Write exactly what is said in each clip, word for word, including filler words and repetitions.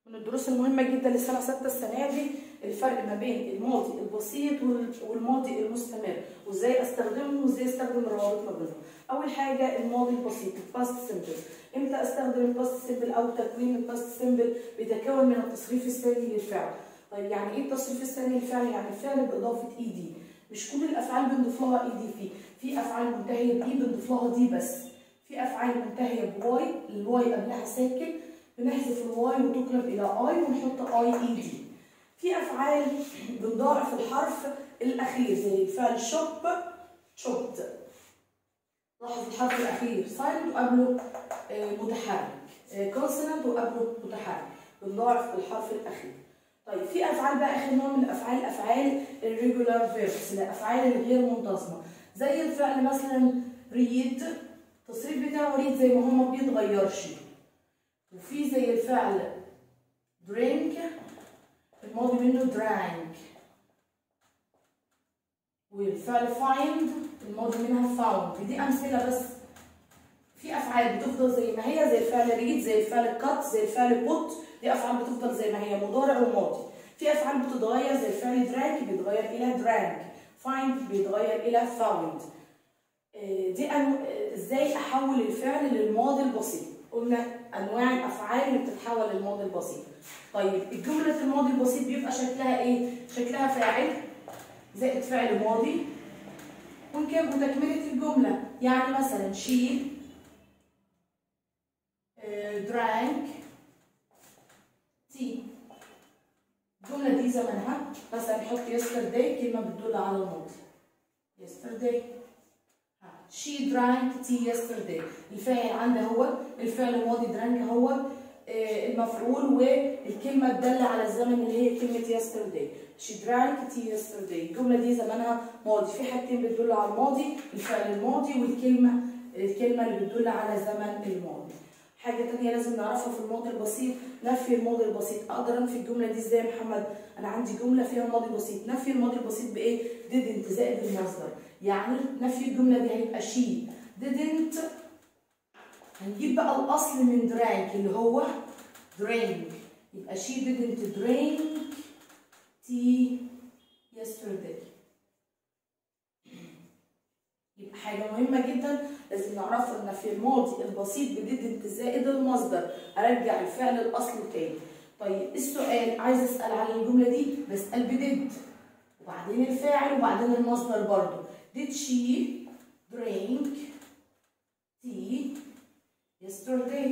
من الدروس المهمة جدا للسنة ستة السنة دي الفرق ما بين الماضي البسيط والماضي المستمر، وازاي استخدمهم وازاي استخدم الروابط ما بينهم. أول حاجة الماضي البسيط الباست سيمبل. امتى استخدم الباست سيمبل أو تكوين الباست سيمبل؟ بيتكون من التصريف الثاني للفعل. طيب يعني ايه التصريف الثاني للفعل؟ يعني الفعل بإضافة اي دي. مش كل الأفعال بنضيف لها اي دي فيه، في أفعال منتهية بإي بنضيف لها دي بس. في أفعال منتهية بواي، الواي قبلها ساكن بنحذف الواي وتقلب الى اي ونحط اي اي دي. في افعال بنضاعف الحرف الاخير زي الفعل شوب شوبت. لاحظ الحرف الاخير سايلنت وقبله متحرك، كونسونانت وقبله متحرك، بنضاعف الحرف الاخير. طيب في افعال بقى اخر نوع من الافعال افعال الريجولار فيربس، الافعال الغير منتظمه زي الفعل مثلا ريد، التصريف بتاعه ريد زي ما هو ما بيتغيرش. وفي زي الفعل drink الماضي منه drank، والفعل find الماضي منها found. دي امثله بس. في افعال بتفضل زي ما هي زي الفعل read، زي الفعل cut، زي الفعل put. دي افعال بتفضل زي ما هي مضارع وماضي. في افعال بتتغير زي الفعل drank بيتغير الى drank، find بيتغير الى found. دي ازاي احول الفعل للماضي البسيط؟ قلنا انواع الافعال اللي بتتحول للماضي البسيط. طيب الجمله الماضي البسيط بيبقى شكلها ايه؟ شكلها فاعل زائد فعل ماضي وكان وتكمله الجمله. يعني مثلا she drank tea. الجمله دي زمنها مثلا نحط yesterday كلمه بتدل على الماضي yesterday. she drank tea yesterday. الفاعل عندها هو الفعل الماضي drank هو المفعول والكلمه الداله على الزمن اللي هي كلمه yesterday. she drank tea yesterday. الجمله دي زمانها ماضي. في حاجتين بتدل على الماضي، الفعل الماضي والكلمه الكلمه اللي بتدل على زمن الماضي. حاجه ثانيه لازم نعرفها في الماضي البسيط نفي الماضي البسيط. اقدر انفي الجمله دي ازاي يا محمد؟ انا عندي جمله فيها ماضي بسيط، نفي الماضي البسيط بايه؟ didn't زائد المصدر. يعني نفي الجمله دي هيبقى she didn't. هنجيب بقى الاصل من drank اللي هو drink، يبقى she didn't drink tea yesterday. يبقى حاجه مهمه جدا لازم نعرفها ان في الماضي البسيط بديدنت زائد المصدر ارجع الفعل الاصلي تاني. طيب السؤال عايز اسال على الجمله دي، بسال بديد وبعدين الفاعل وبعدين المصدر برضو. did she drink tea yesterday؟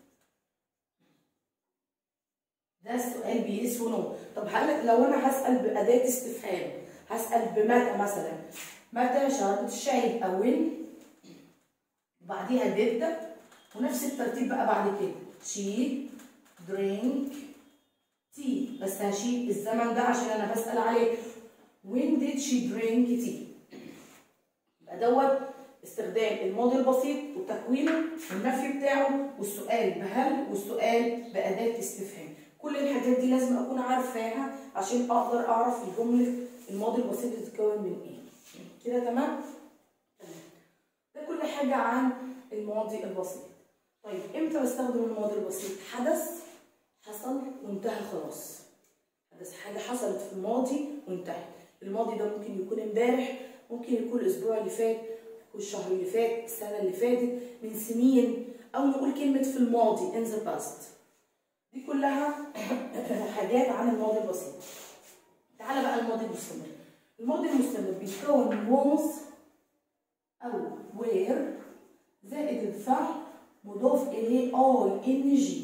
ده السؤال بيس ونو. طب هل لو انا هسال باداه استفهام هسال بمتى مثلا؟ متى شربت الشاي؟ يبقى when وبعديها did ونفس الترتيب بقى بعد كده she drink tea. بس هشيل الزمن ده عشان انا بسال عليه. when did she drink tea؟ يبقى دوت استخدام الماضي البسيط وتكوينه والنفي بتاعه والسؤال بهل والسؤال بأداة استفهام. كل الحاجات دي لازم اكون عارفاها عشان اقدر اعرف الجمله الماضي البسيط بتتكون من ايه. كده تمام؟ ده كل حاجه عن الماضي البسيط. طيب امتى بستخدم الماضي البسيط؟ حدث حصل وانتهى خلاص. حدث حاجه حصلت في الماضي وانتهت. الماضي ده ممكن يكون امبارح، ممكن يكون الاسبوع اللي فات، الشهر اللي فات، السنه اللي فاتت، من سنين، او نقول كلمه في الماضي in the past. دي كلها حاجات عن الماضي البسيط. تعالى بقى الماضي المستمر. الماضي المستمر بيتكون من was او were زائد الفعل مضاف اليه I N G.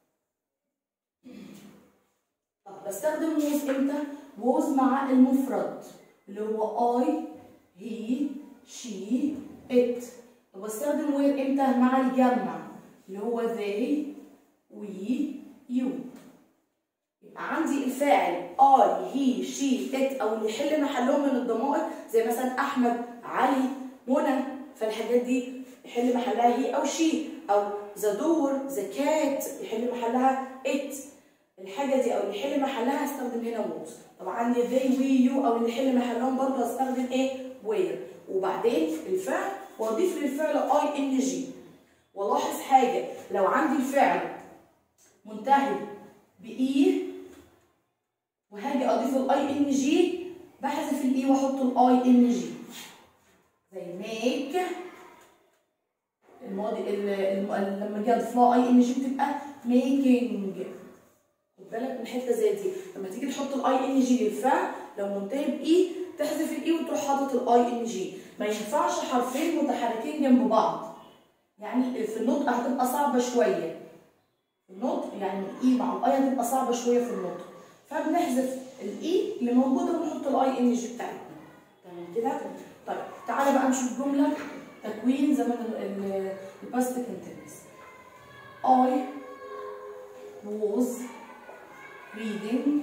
طب بستخدم was امتى؟ was مع المفرد اللي هو I he she it. طب بستخدم were امتى؟ مع الجمع اللي هو they we you. يبقى عندي الفاعل I he she it او اللي يحل محلهم من الضمائر زي مثلا احمد علي منى، فالحاجات دي يحل محلها هي او she. او the door the cat يحل محلها it. الحاجه دي او اللي يحل محلها هستخدم هنا was. طبعا عندي they we you او اللي يحل محلهم برضه هستخدم ايه؟ where. وبعدين الفعل واضيف للفعل I N G. والاحظ حاجه، لو عندي الفعل منتهي باي وهاجي اضيف الاي ان جي، بحذف الاي واحط الاي ان جي. زي ميك الماضي لما اجي اضيف لها اي ان جي بتبقى ميكينج. خد بالك من حته زي دي، لما تيجي تحط الاي ان جي للفعل لو منتهي باي تحذف الاي وتروح حاطط الاي ان جي. ما ينفعش حرفين متحركين جنب بعض، يعني في النطق هتبقى صعبه شويه. النطق يعني الاي مع الاي هتبقى صعبه شويه في النطق، فبنحذف الاي اللي موجوده ونحط الاي ان جي بتاعتنا. تمام كده؟ طيب تعالى بقى نشوف جمله تكوين زمن الباست كونتينوس. I was reading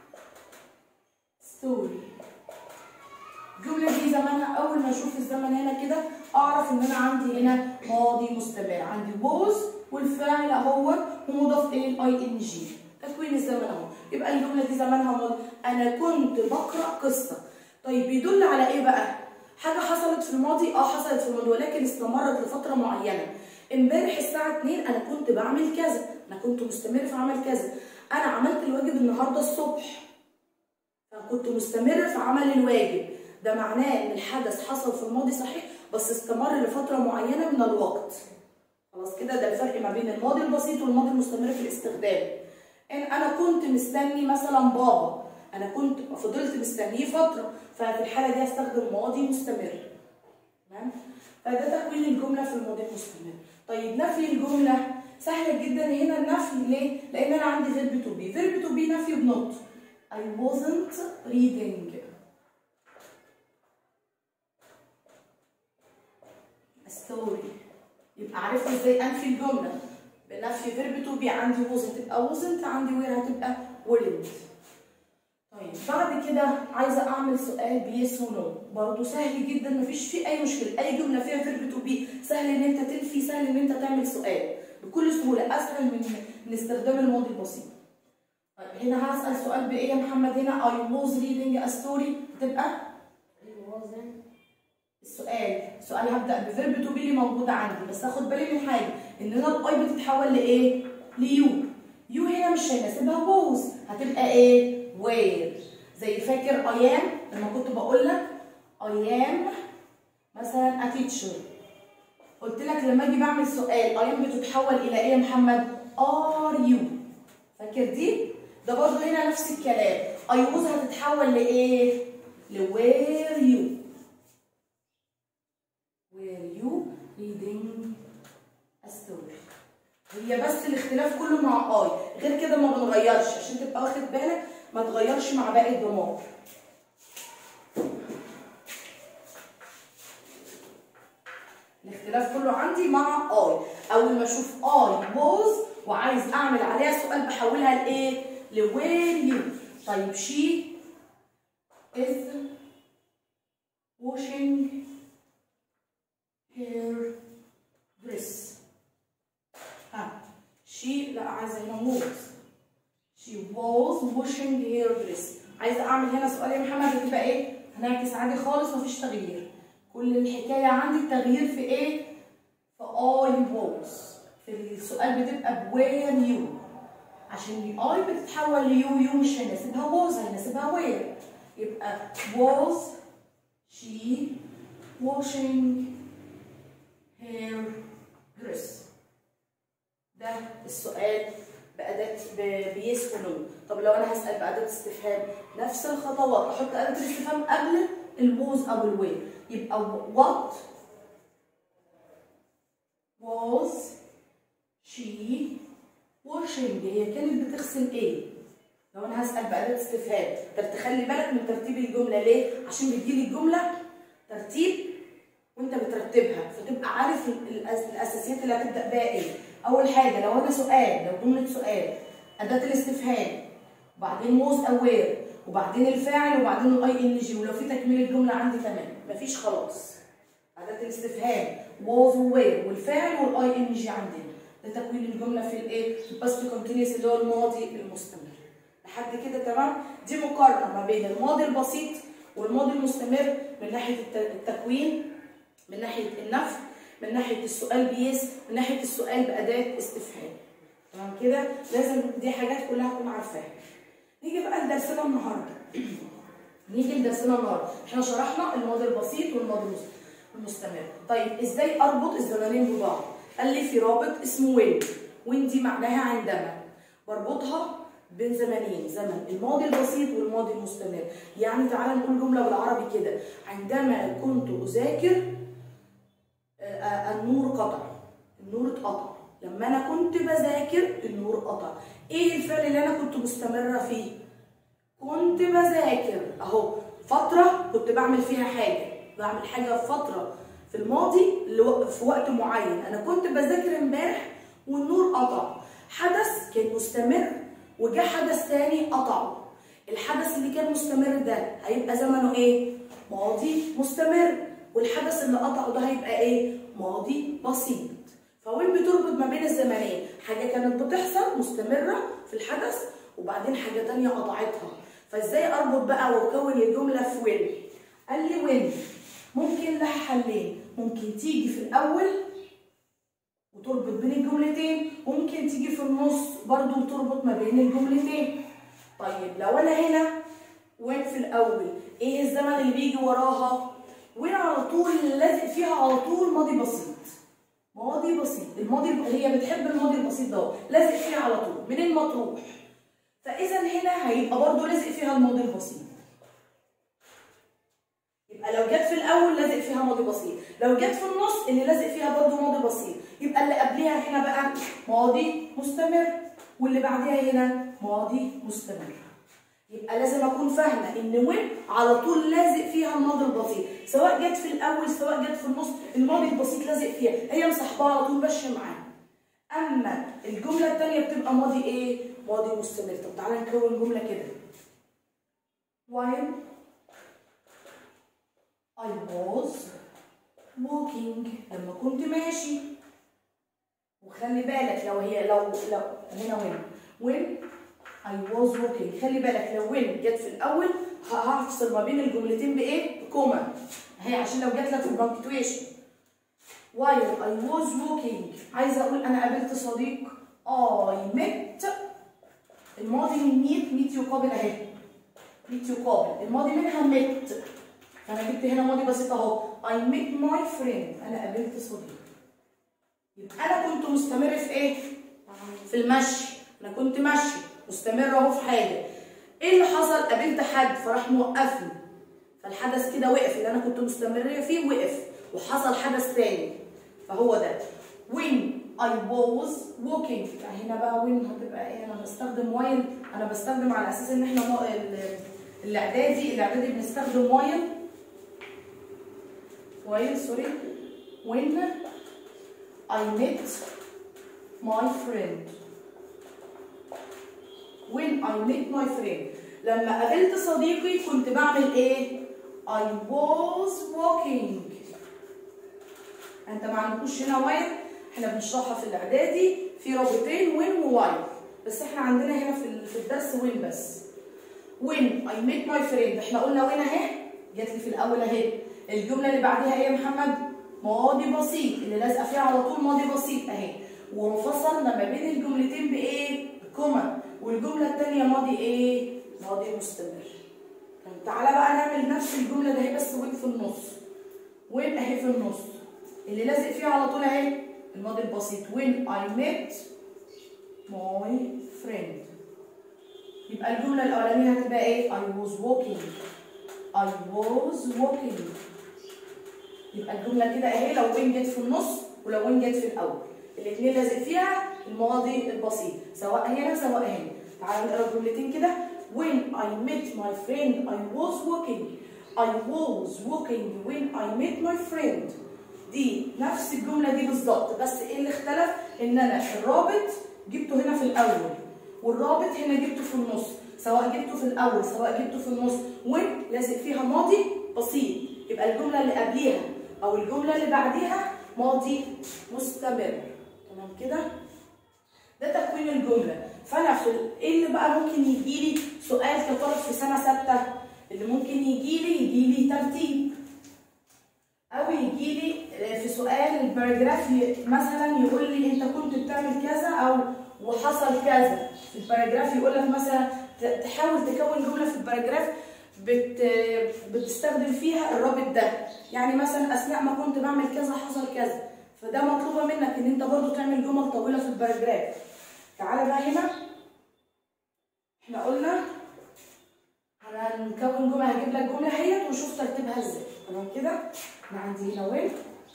story. الجمله دي زمانها اول ما اشوف الزمن هنا كده اعرف ان انا عندي هنا ماضي مستمر، عندي was والفعل اهو ومضاف اليه الاي ان جي. تكوين الزمن اهو، يبقى الجمله دي زمانها ماضي. انا كنت بقرا قصه. طيب بيدل على ايه بقى؟ حاجه حصلت في الماضي، اه حصلت في الماضي ولكن استمرت لفتره معينه. امبارح الساعه اتنين انا كنت بعمل كذا، انا كنت مستمر في عمل كذا. انا عملت الواجب النهارده الصبح، فكنت مستمر في عمل الواجب. ده معناه ان الحدث حصل في الماضي صحيح بس استمر لفتره معينه من الوقت. خلاص كده، ده الفرق ما بين الماضي البسيط والماضي المستمر في الاستخدام. ان انا كنت مستني مثلا بابا، انا كنت فضلت مستنيه فتره، ففي الحاله دي هستخدم ماضي مستمر. تمام؟ فده تكوين الجمله في الماضي المستمر. طيب نفي الجمله سهله جدا هنا. النفي ليه؟ لان انا عندي فيرب تو بي، فيرب تو بي نفي بنوت. I wasn't reading a story. يبقى عرفت ازاي انفي الجمله بنفي فيرب تو بي. عندي wasn't تبقى wasn't، عندي were هتبقى weren't. طيب بعد كده عايزه اعمل سؤال بيس ونو، برضه سهل جدا مفيش فيه اي مشكله. اي جمله فيها فيرب تو بي سهل ان انت تنفي، سهل ان انت تعمل سؤال بكل سهوله، اسهل من من استخدام الماضي البسيط. طيب هنا هسال سؤال بايه يا محمد؟ هنا I was reading a story هتبقى السؤال السؤال هبدا بفيرب تو بي اللي موجوده عندي، بس اخد بالي من حاجه ان هنا الاي بتتحول لايه؟ ليو. يو هنا مش هيناسبها was، هتبقى ايه؟ where. زي فاكر I am لما كنت بقول لك I am مثلا a teacher، قلت لك لما اجي بعمل سؤال I am بتتحول الى ايه يا محمد؟ are you. فاكر دي؟ ده برضه هنا نفس الكلام. I was هتتحول لايه؟ ل where you. were you reading a story. هي بس الاختلاف كله مع اي، غير كده ما بنغيرش عشان تبقى واخد بالك ما تغيرش مع باقي الضمائر. الاختلاف كله عندي مع اي. اول ما اشوف اي was وعايز اعمل عليها سؤال بحولها لايه؟ لوير يو. طيب she is washing her dress. ها she لا عايزه هنا was. she was washing her dress. عايزه اعمل هنا سؤال يا محمد هتبقى ايه؟ هنعكس عادي خالص مفيش تغيير. كل الحكايه عندي التغيير في ايه؟ في I was. في السؤال بتبقى where you عشان I بتتحول ليو، يو مش هيناسبها was هيناسبها where. يبقى was she washing her dress. ده السؤال بأداة بيس ونو. طب لو أنا هسأل بأداة استفهام نفس الخطوات، أحط أداة الاستفهام قبل الووز أو الوير. يبقى what was she washing. هي كانت بتغسل إيه؟ لو أنا هسأل بأداة استفهام، طب تخلي بالك من ترتيب الجملة ليه؟ عشان بتجيلي الجملة ترتيب وأنت بترتبها فتبقى عارف الأساسيات اللي هتبدأ بيها إيه. أول حاجة لو أنا سؤال، لو جملة سؤال أداة الاستفهام وبعدين was أو where وبعدين الفاعل وبعدين الاي ان جي، ولو في تكميل الجملة عندي تمام مفيش خلاص. أداة الاستفهام was و where والفاعل والاي ان جي عندنا. ده تكوين الجملة في الايه؟ في الباست كونتينيوس اللي هو الماضي المستمر. لحد كده تمام؟ دي مقارنة ما بين الماضي البسيط والماضي المستمر من ناحية التكوين، من ناحية النفي، من ناحية السؤال بيس، من ناحية السؤال بأداة استفهام. تمام كده؟ لازم دي حاجات كلها اكون عارفاها. نيجي بقى لدرسنا النهارده. نيجي لدرسنا النهارده، احنا شرحنا الماضي البسيط والماضي المستمر. طيب ازاي اربط الزمانين ببعض؟ قال لي في رابط اسمه وين. وين دي معناها عندما. بربطها بين زمنين، زمن الماضي البسيط والماضي المستمر. يعني تعالى نقول جمله بالعربي كده: عندما كنت اذاكر النور قطع. النور اتقطع. لما انا كنت بذاكر النور قطع. ايه الفعل اللي انا كنت مستمره فيه؟ كنت بذاكر اهو، فتره كنت بعمل فيها حاجه، بعمل حاجه في فتره في الماضي في وقت معين. انا كنت بذاكر امبارح والنور قطع. حدث كان مستمر وجا حدث تاني قطعه. الحدث اللي كان مستمر ده هيبقى زمنه ايه؟ ماضي مستمر. والحدث اللي قطعه ده هيبقى ايه؟ ماضي بسيط. فوين بتربط ما بين الزمنين؟ حاجه كانت بتحصل مستمره في الحدث وبعدين حاجه تانيه قطعتها. فازاي اربط بقى واكون الجمله في وين؟ قال لي وين ممكن لها حلين. ممكن تيجي في الاول وتربط بين الجملتين، وممكن تيجي في النص برضو وتربط ما بين الجملتين. طيب لو انا هنا وين في الاول، ايه الزمن اللي بيجي وراها؟ وين على طول لازق فيها على طول ماضي بسيط. ماضي بسيط، الماضي هي بتحب الماضي البسيط ده، لازق فيها على طول منين ما تروح. فاذا هنا هيبقى برضو لازق فيها الماضي البسيط. يبقى لو جت في الاول لازق فيها ماضي بسيط، لو جت في النص اللي لازق فيها برضو ماضي بسيط، يبقى اللي قبلها هنا بقى ماضي مستمر واللي بعدها هنا ماضي مستمر. يبقى لازم اكون فاهمه ان وين على طول لازق فيها الماضي البسيط، سواء جت في الاول سواء جت في النص الماضي البسيط لازق فيها، هي مصاحباها على طول ماشيه معاها. اما الجمله الثانيه بتبقى ماضي ايه؟ ماضي مستمر. طب تعالى نكون جمله كده. while I was walking، لما كنت ماشي. وخلي بالك لو هي لو لو هنا وين when I was walking، خلي بالك لو when جت في الاول هفصل ما بين الجملتين بايه؟ بكوما اهي، عشان لو جت لك في البنكتويشن. while I was walking عايزه اقول انا قابلت صديق. I met، الماضي من meet meet يقابل اهي، meet يقابل، الماضي منها met، فانا جبت هنا ماضي بسيط اهو. I met my friend، انا قابلت صديق. يبقى انا كنت مستمر في ايه؟ في المشي. انا كنت ماشي مستمر اهو في حاجه. ايه اللي حصل؟ قابلت حد فراح موقفني، فالحدث كده وقف، اللي انا كنت مستمره فيه وقف وحصل حدث تاني. فهو ده when I was walking. هنا بقى when هتبقى ايه؟ انا بستخدم while، انا بستخدم على اساس ان احنا الاعدادي الاعدادي بنستخدم while while سوري when I met my friend. when I met my friend لما قابلت صديقي كنت بعمل ايه؟ I was walking. انت ما عندكوش هنا while، احنا بنشرحها في الاعدادي في رابطين when و while، بس احنا عندنا هنا في في الدرس when بس. when I met my friend احنا قلنا when اهي جات لي في الاول اهي. الجمله اللي بعدها ايه يا محمد؟ ماضي بسيط، اللي لازقه فيها على طول ماضي بسيط اهي، وفصلنا ما بين الجملتين بايه؟ بكوما. والجمله الثانيه ماضي ايه؟ ماضي مستمر. طب تعالى بقى نعمل نفس الجمله ده اهي بس وين في النص. وين اهي في النص اللي لازق فيها على طول اهي الماضي البسيط. when I met my friend. يبقى الجمله الاولانيه هتبقى ايه؟ I was walking. I was walking. يبقى الجمله كده اهي لو وين جت في النص ولو وين جت في الاول، الاثنين لازق فيها الماضي البسيط، سواء هنا سواء هنا. تعالوا نقرا الجملتين كده. when I met my friend I was walking. I was walking when I met my friend. دي نفس الجمله دي بالظبط، بس ايه اللي اختلف؟ ان انا الرابط جبته هنا في الاول والرابط هنا جبته في النص، سواء جبته في الاول سواء جبته في النص. وين لازق فيها ماضي بسيط، يبقى الجمله اللي قبليها او الجمله اللي بعديها ماضي مستمر. تمام كده؟ ده تكوين الجمله. فانا في ايه اللي بقى ممكن يجي لي سؤال كطالب في سنه سته؟ اللي ممكن يجي لي يجي لي ترتيب، او يجي لي في سؤال الباراجراف مثلا يقول لي انت كنت بتعمل كذا او وحصل كذا في الباراجراف، يقول لك مثلا تحاول تكون جمله في الباراجراف بت بتستخدم فيها الرابط ده، يعني مثلا اثناء ما كنت بعمل كذا حصل كذا، فده مطلوبه منك ان انت برضو تعمل جمل طويله في الباراجراف. تعالى بقى هنا احنا قلنا هنكون جمله، هجيب لك جمله اهيت وشوف ترتيبها ازاي. تمام كده؟ انا عندي هنا وين،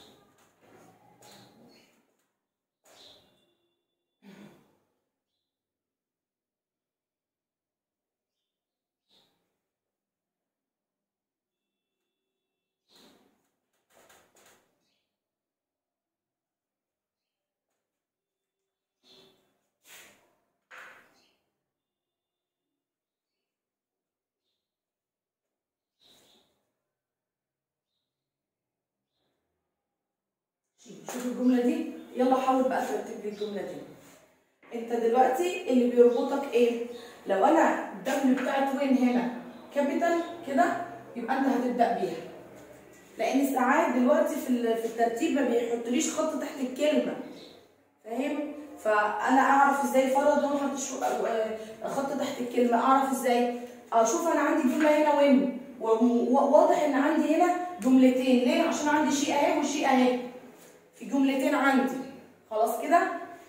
شوف الجمله دي، يلا حاول بقى ترتب لي الجمله دي. انت دلوقتي اللي بيربطك ايه؟ لو انا الدبل بتاعت وين هنا كابيتال كده يبقى انت هتبدا بيها، لان ساعات دلوقتي في في الترتيب ما بيحطليش خط تحت الكلمه، فاهم؟ فانا اعرف ازاي فرض وما احطش خط تحت الكلمه، اعرف ازاي؟ اشوف انا عندي جمله هنا وين، وواضح ان عندي هنا جملتين، ليه؟ عشان عندي شيء اهي وشيء اهي، في جملتين عندي، خلاص كده؟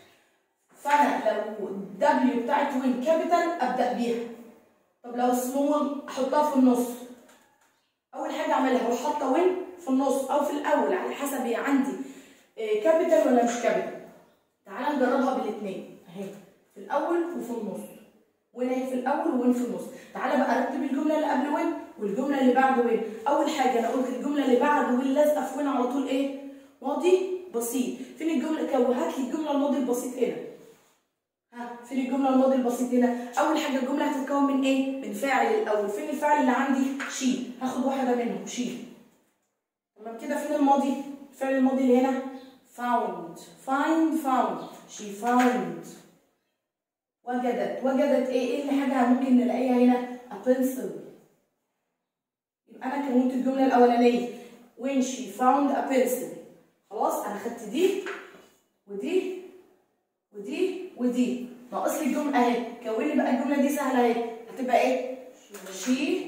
فانا لو دبليو بتاعت وين كابيتال ابدا بيها. طب لو سمول احطها في النص. اول حاجه اعملها اروح حاطه وين في النص او في الاول على حسب هي عندي كابيتال ولا مش كابيتال. تعالى نجربها بالاثنين اهي، في الاول وفي النص. وين اهي في الاول وين في النص. تعالى بقى ارتب الجمله اللي قبل وين والجمله اللي بعد وين. اول حاجه انا قلت الجمله اللي بعد وين لازقه في وين على طول ايه؟ ماضي بسيط. فين الجمله؟ هات لي الجمله الماضي البسيط هنا. ها فين الجمله الماضي البسيط هنا؟ اول حاجه الجمله هتتكون من ايه؟ من فاعل الاول. فين الفاعل اللي عندي؟ شي. هاخد واحده منهم شي. تمام كده؟ فين الماضي؟ الفعل الماضي اللي هنا found. find found. she found. وجدت. وجدت ايه؟ ايه اللي حاجه ممكن نلاقيها هنا؟ a pencil. يبقى انا كونت الجمله الاولانيه when she found a pencil. خلاص انا خدت دي ودي ودي ودي، ناقص لي الجمله اهي. كون لي بقى الجمله دي سهله اهي، هتبقى ايه؟ she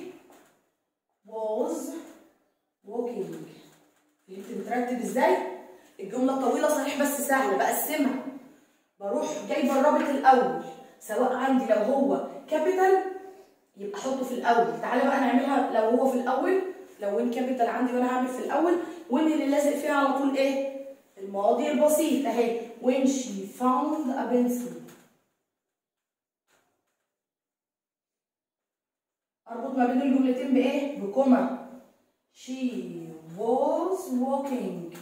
was walking. فهمت بترتب ازاي؟ الجمله طويله صحيح بس سهله، بقسمها. بروح جايبه الرابط الاول، سواء عندي لو هو كابيتال يبقى احطه في الاول. تعالى بقى نعملها لو هو في الاول، لو وين كابيتال عندي وانا هعمل في الاول، وين اللي لازق فيها على طول ايه؟ الماضي البسيط اهي when she found a pencil. اربط ما بين الجملتين بايه؟ بكوما. she was walking.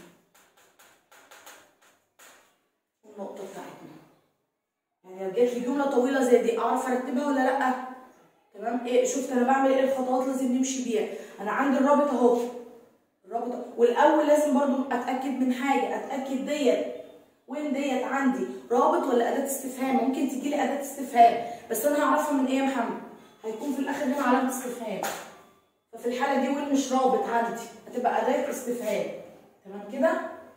النقطة بتاعتنا. يعني لو جات لي جملة طويلة زي دي اعرف ارتبها ولا لا؟ تمام؟ ايه شفت انا بعمل ايه؟ الخطوات لازم نمشي بيها. انا عندي الرابط اهو. الرابط والاول لازم برضو اتاكد من حاجة، اتاكد ديت وين ديت عندي رابط ولا أداة استفهام. ممكن تجي لي أداة استفهام بس أنا هعرفها من إيه يا محمد؟ هيكون في الآخر هنا علامة استفهام. ففي الحالة دي وين مش رابط عندي، هتبقى أداة استفهام. تمام كده؟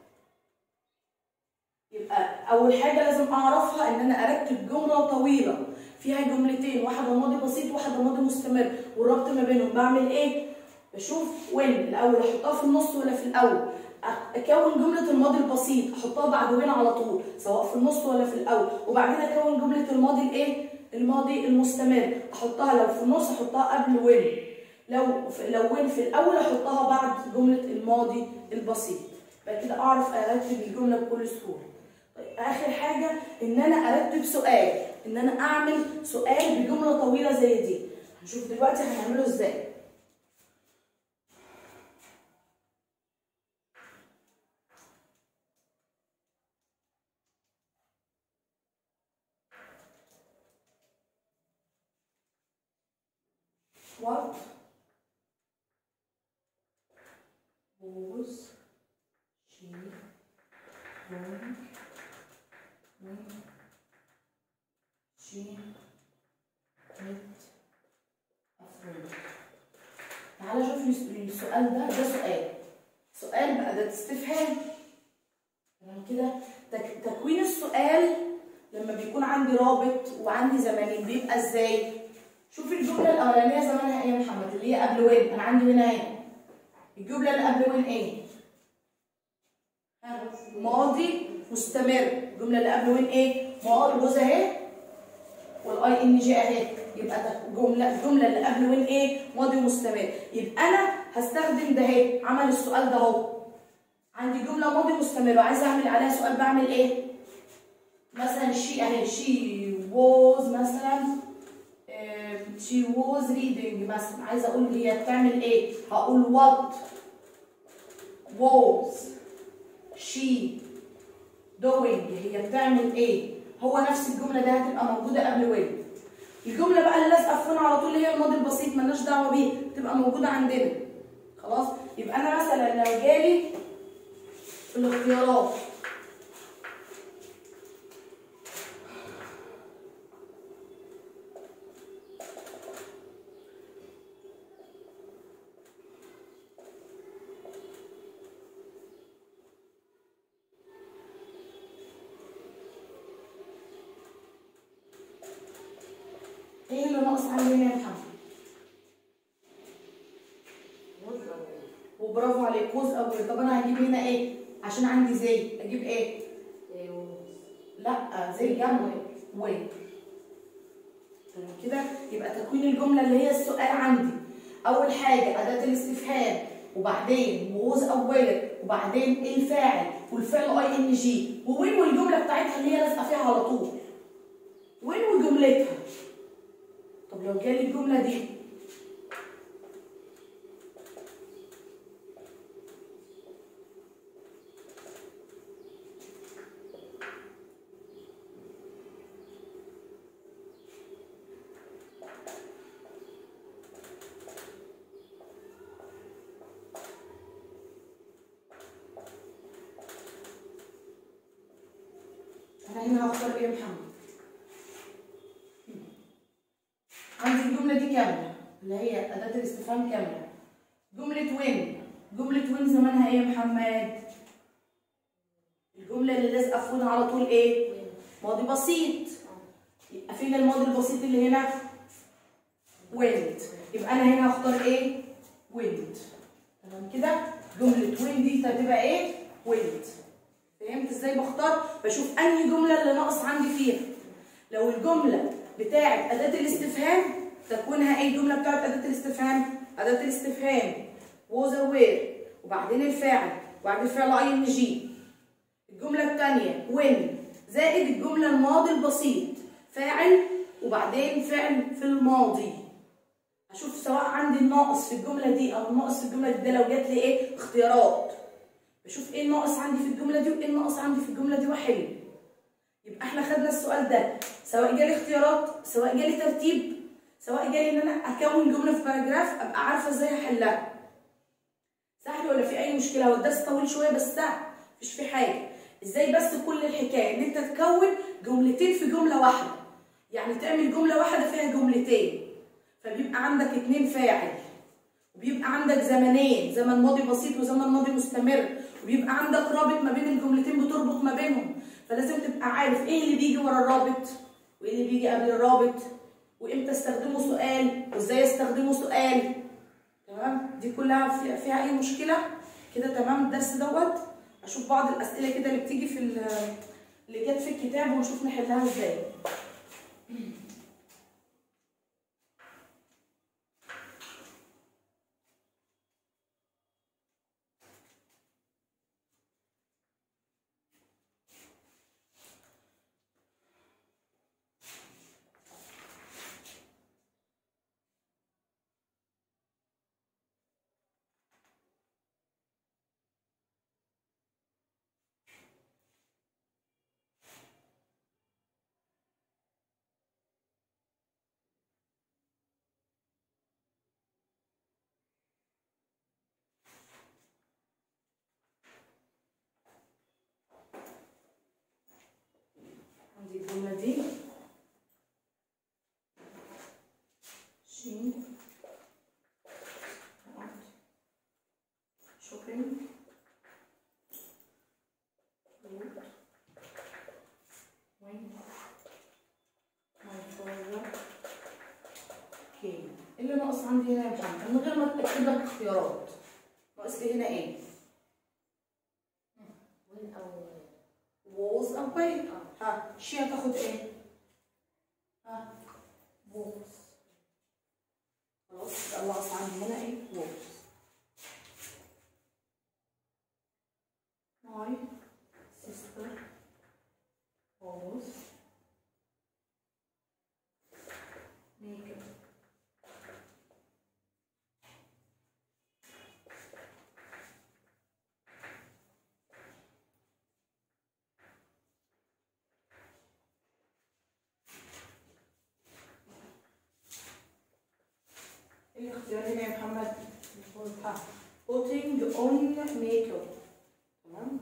يبقى أول حاجة لازم أعرفها إن أنا أرتب جملة طويلة فيها جملتين، واحدة ماضي بسيط وواحدة ماضي مستمر، والربط ما بينهم بعمل إيه؟ بشوف وين الأول أحطها في النص ولا في الأول. اكون جمله الماضي البسيط احطها بعد وين على طول، سواء في النص ولا في الاول، وبعدين اكون جمله الماضي الايه؟ الماضي المستمر، احطها لو في النص احطها قبل وين، لو لو وين في الاول احطها بعد جمله الماضي البسيط. يبقى كده اعرف ارتب الجمله بكل سهوله. طيب اخر حاجه ان انا ارتب سؤال، ان انا اعمل سؤال بجمله طويله زي دي. هنشوف دلوقتي هنعمله ازاي. What was she doing when she met a friend؟ تعالى شوف السؤال ده، ده سؤال. سؤال بأداة استفهام. تمام كده؟ تكوين السؤال لما بيكون عندي رابط وعندي زمانين بيبقى ازاي؟ شوف الجمله الاولانيه زمانها ايه يا محمد اللي هي قبل وين، انا عندي هنا اهي الجمله اللي قبل وين ايه؟ ماضي مستمر. الجمله اللي قبل وين ايه؟ ماضي جوز اهي والاي ان جي اهي، يبقى جمله الجمله اللي قبل وين ايه؟ ماضي مستمر. يبقى انا هستخدم ده اهي، عمل السؤال ده اهو، عندي جمله ماضي مستمر وعايزه اعمل عليها سؤال، بعمل ايه؟ مثلا شي اهي شي ووز مثلا شي ووز ريدنج مثلا، عايزه اقول هي بتعمل ايه؟ هقول وات ووز شي دوينج، هي بتعمل ايه؟ هو نفس الجمله دي هتبقى موجوده قبل وين. الجمله بقى اللي لازقه في هنا على طول اللي هي الماضي البسيط مالناش دعوه بيه، تبقى موجوده عندنا. خلاص؟ يبقى انا مثلا لو جالي في الاختيارات ايه اللي ناقص عندي هنا يا محمد؟ وبرافو عليك ووز او وير. طب انا هجيب هنا ايه؟ عشان عندي زي اجيب ايه؟ لا زي جنب وير. تمام كده؟ يبقى تكوين الجمله اللي هي السؤال عندي اول حاجه اداه الاستفهام وبعدين ووز او وير وبعدين الفاعل والفعل اي ان جي ووين والجمله بتاعتها اللي هي لازقه فيها على طول. وين وجملتها. طب لو جالي الجمله دي انا هنا هختار ايه يا محمد؟ عندي الجمله دي كامله اللي هي اداه الاستفهام كامله. جمله وين، جمله وين زمانها ايه يا محمد؟ الجمله اللي لازقه في هنا على طول ايه؟ ماضي بسيط. يبقى فين الماضي البسيط اللي هنا؟ وينت. يبقى انا هنا هختار ايه؟ وينت. تمام كده؟ جمله وين دي هتبقى ايه؟ وينت. فهمت ازاي بختار؟ بشوف انهي جمله اللي ناقص عندي فيها. لو الجمله بتاعت اداه الاستفهام تكونها ايه الجمله بتاعت اداه الاستفهام؟ اداه الاستفهام was aware وبعدين الفاعل وبعد الفعل اي ان جي. الجمله الثانيه when زائد الجمله الماضي البسيط فاعل وبعدين فعل في الماضي. اشوف سواء عندي الناقص في الجمله دي او الناقص في الجمله دي. ده لو جات لي ايه؟ اختيارات. بشوف ايه الناقص عندي في الجمله دي وايه الناقص عندي في الجمله دي واحل. يبقى احنا خدنا السؤال ده سواء جالي اختيارات سواء جالي ترتيب سواء جالي ان انا اكون جمله في باراجراف ابقى عارفه ازاي احلها. سهل ولا في اي مشكله؟ هو الدرس طويل شويه بس سهل مفيش فيه حاجه. ازاي بس كل الحكايه ان انت تكون جملتين في جمله واحده، يعني تعمل جمله واحده فيها جملتين فبيبقى عندك اتنين فاعل وبيبقى عندك زمنين، زمن ماضي بسيط وزمن ماضي مستمر، وبيبقى عندك رابط ما بين الجملتين بتربط ما بينهم. فلازم تبقى عارف ايه اللي بيجي ورا الرابط وايه اللي بيجي قبل الرابط وامتى استخدمه سؤال وازاي استخدمه سؤال. تمام؟ دي كلها فيها, فيها اي مشكله كده؟ تمام الدرس دوت. اشوف بعض الاسئله كده اللي بتيجي في اللي جت في الكتاب ونشوف نحلها ازاي. عندي الجملة دي شي shopping when اللي ناقص عندي هنا يا محمد من غير ما تكتب لك اختيارات؟ ناقص لي هنا ايه؟ وين او ووز او بين. ها شي هتاخد ايه؟ ها ووز. خلاص يبقى ناقص عندي هنا ايه؟ ووز. My sister was naked. ايه الاختيار هنا يا محمد؟ ها putting on makeup. تمام.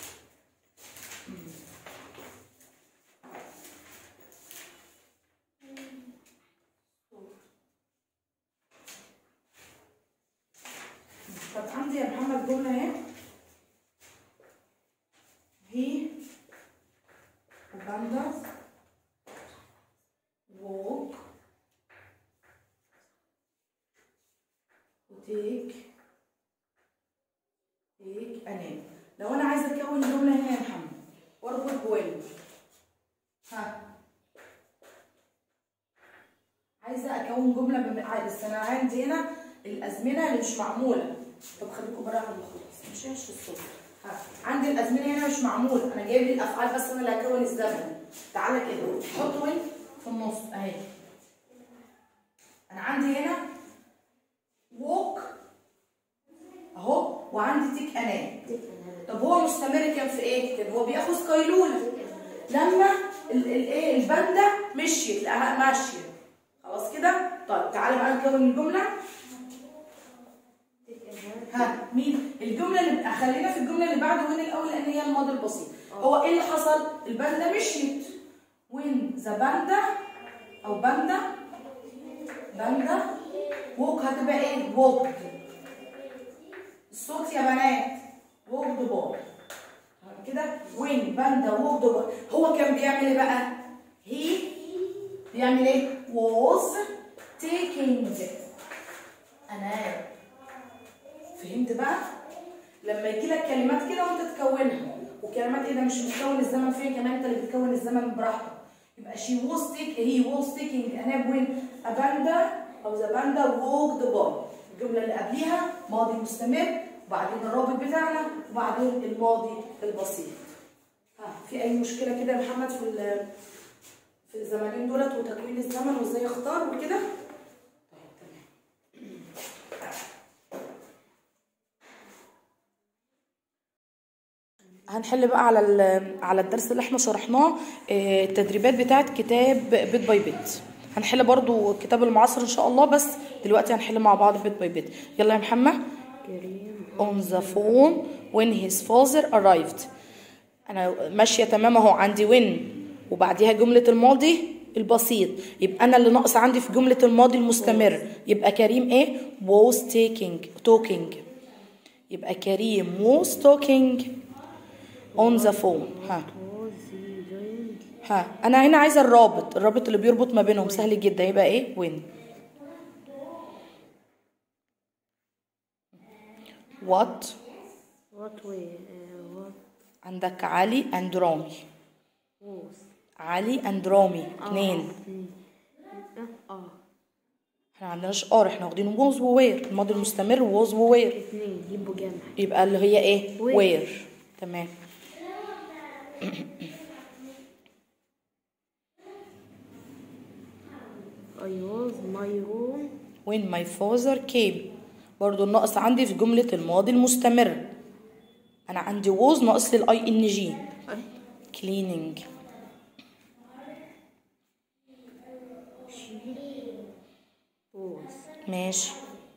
طب عندي يا محمد جملة اهي. هي وباندا walk وتيك تيك انام. لو انا عايزه اكون جمله هنا يا محمد واربط بوين، ها عايزه اكون جمله بم... بس انا عندي هنا الازمنه اللي مش معموله. طب خليكم بره على خلاص مش هيش الصوت. ها عندي الازمنه هنا مش معموله، انا جايب لي الافعال بس انا اللي هكون الزمن. تعالى كده حط وين في النص اهي. انا عندي هنا ووك اهو وعندي تيك انام. طب هو مستمر كان في ايه؟ كان هو بياخد قيلوله لما الايه الباندا مشيت لقاها ماشيه. خلاص كده؟ طيب تعالى بقى نكون الجمله. ها مين؟ الجمله اللي خلينا في الجمله اللي بعد وين الاول لان هي الماضي البسيط. هو ايه اللي حصل؟ الباندا مشيت. وين ذا باندا او باندا باندا ووك هتبقى ايه؟ ووكد. الصوت يا بنات ووكد بول كده. وين باندا ووكد بول. هو كان بيعمل ايه بقى؟ هي بيعمل ايه؟ was taking انام. فهمت بقى؟ لما يجي لك كلمات كده وانت تكونها وكلمات ايه ده مش بتكون الزمن فين كمان انت اللي بتكون الزمن براحتك. يبقى she was taking he was taking انام وين a panda او the panda walked by. الجمله اللي قبليها ماضي مستمر وبعدين الرابط بتاعنا وبعدين الماضي البسيط. ها في اي مشكله كده يا محمد في في الزمانين دولت وتكوين الزمن وازاي اختار وكده؟ طيب تمام. هنحل بقى على على الدرس اللي احنا شرحناه التدريبات بتاعت كتاب بيت باي بيت. هنحل برضو كتاب المعاصر ان شاء الله بس دلوقتي هنحل مع بعض بيت باي بيت. يلا يا محمد. on the phone when his father arrived. انا ماشيه تمام اهو. عندي when وبعديها جمله الماضي البسيط. يبقى انا اللي ناقص عندي في جمله الماضي المستمر. يبقى كريم ايه؟ was taking talking. يبقى كريم was talking on the phone. ها ها انا هنا عايزه الرابط الرابط اللي بيربط ما بينهم سهل جدا. يبقى ايه؟ when. what what way uh, what عندك علي and رامي. was علي and رامي اتنين. اه احنا عندناش ار احنا واخدين was و where. الماضي المستمر was و where اتنين يبقوا جمع. يبقى اللي هي ايه؟ where. تمام. I was my room when my father came. برضو الناقص عندي في جملة الماضي المستمر. أنا عندي was ناقص لي الاي ان جي. cleaning. was ماشي.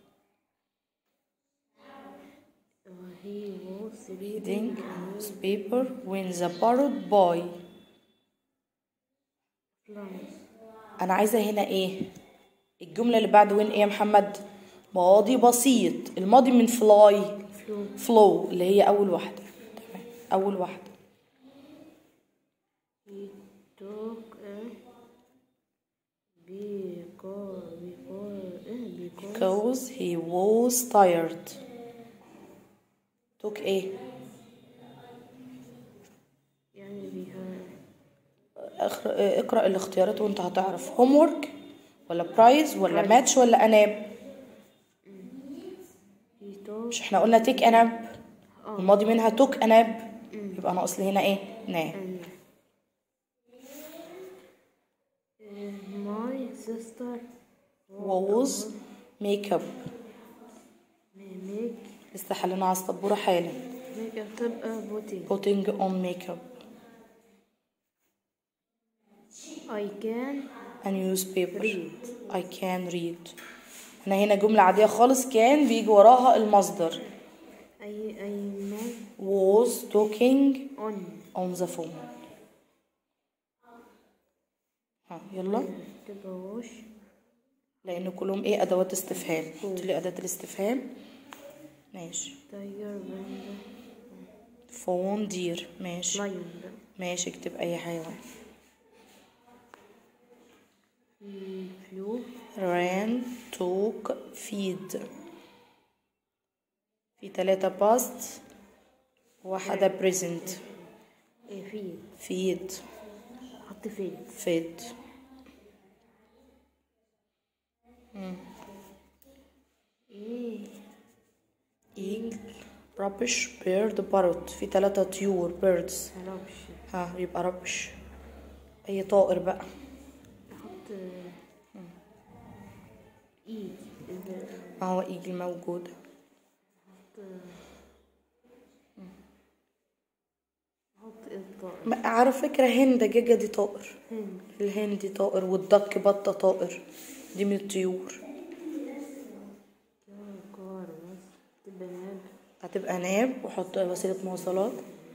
he was reading newspaper when the parrot boy. أنا عايزة هنا إيه؟ الجملة اللي بعد وين إيه يا محمد؟ ماضي بسيط. الماضي من فلاي فلو اللي هي أول واحدة. تمام أول واحدة. he took a because before because he was tired. took ايه؟ يعني بيها اقرأ, اقرأ الاختيارات وانت هتعرف. homework ولا برايز ولا ماتش ولا اناب؟ he took مش احنا قلنا تيك اناب؟ الماضي منها توك اناب، يبقى ناقص لي هنا ايه؟ ناب. and uh, my sister was makeup. make لسه حلنا على السبورة حالا. make up تبقى putting putting on makeup. I can a newspaper. read I can read. احنا هنا جملة عادية خالص، كان بيجي وراها المصدر. I I make was talking on on the phone. ها يلا، تبقى wash لأن كلهم ايه أدوات استفهام. قلت لي أداة الاستفهام. ماشي. tiger window phone دير. ماشي lion ماشي، اكتب أي حيوان. flew ran took feed. في تلاتة past واحدة present. ايه feed feed حط feed fed. ايه eagle rubbish bird parrot. في تلاتة طيور birds. معرفش ها يبقى rubbish أي طائر بقى. احط ايه ما هو eagle موجود. احط الطائر ما- على فكرة هند دجاجة دي طائر. هند الهندي طائر، والدك بطة طائر، دي من الطيور. كار بس تبقى ناب هتبقى ناب، وحط وسيلة مواصلات.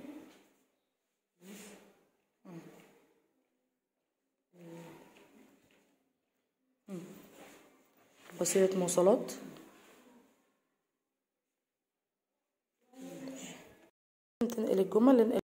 وسيلة مواصلات. ننقل الجمل.